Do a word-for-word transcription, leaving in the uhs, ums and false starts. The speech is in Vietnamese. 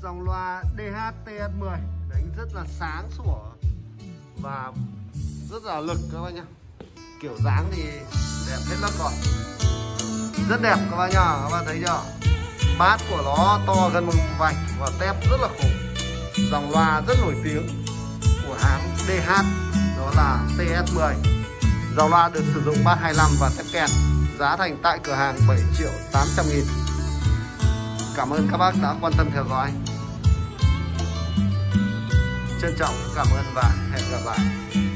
dòng loa đê hát tê ét mười, đánh rất là sáng sủa và rất là lực các bác nhá. Kiểu dáng thì đẹp hết lớp rồi, rất đẹp các bác nhá. Các bạn thấy chưa, bát của nó to gần một vạch và tép rất là khủng. Dòng loa rất nổi tiếng của hãng đê hát, đó là tê ét mười. Dòng loa được sử dụng bát hai mươi lăm và tép kèn. Giá thành tại cửa hàng bảy triệu tám trăm nghìn. Cảm ơn các bác đã quan tâm theo dõi. Trân trọng cảm ơn và hẹn gặp lại.